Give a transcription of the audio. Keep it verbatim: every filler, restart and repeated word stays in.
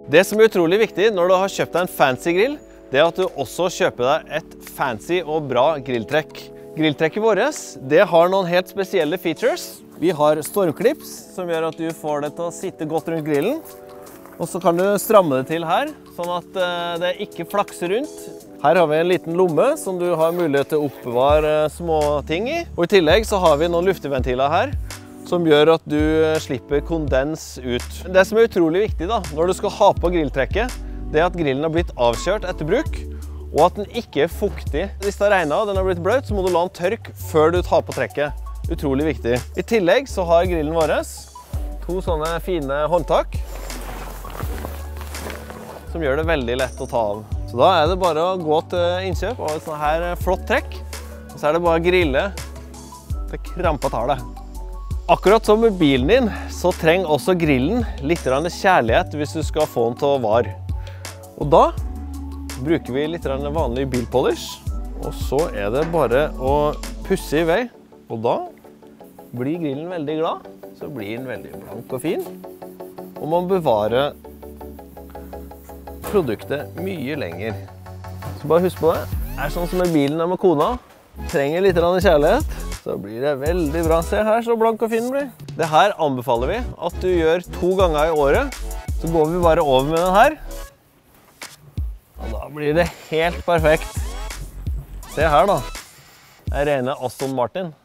Det som er utrolig viktig når du har kjøpt deg en fancy grill, det er at du også kjøper deg et fancy og bra grilltrekk. Grilltrekket vårt, det har noen helt spesielle features. Vi har stormklips som gjør at du får det til å sitte godt rundt grillen. Og så kan du stramme det til her, sånn at det ikke flakser rundt. Her har vi en liten lomme som du har mulighet til å oppbevare små ting i. Og i tillegg så har vi noen luftventiler her, som gjør at du slipper kondens ut. Det som er utrolig viktig da, når du skal ha på grilltrekket, det er at grillen har blitt avkjørt etter bruk, og at den ikke er fuktig. Hvis det har regnet og den har blitt bløt, så må du la den tørke før du tar på trekket. Utrolig viktig. I tillegg så har grillen vår to sånne fine håndtak, som gjør det veldig lett å ta av. Så da er det bare å gå til innkjøp av et sånt her flott trekk, og så er det bare å grille til krampa tar det. Akkurat som med bilen din, så trenger også grillen litt kjærlighet hvis du skal få den til å vare. Og da bruker vi litt vanlig bilpolish, og så er det bare å pusse i vei. Og da blir grillen veldig glad, så blir den veldig blank og fin. Og man bevarer produktet mye lenger. Så bare husk på det, det er sånn som med bilen og med kona. Trenger litt kjærlighet, så blir det veldig bra. Se her så blank og fin den blir. Det her anbefaler vi at du gjør to ganger i året. Så går vi bare over med den her. Og da blir det helt perfekt. Se her da. Det er rene Aston Martin.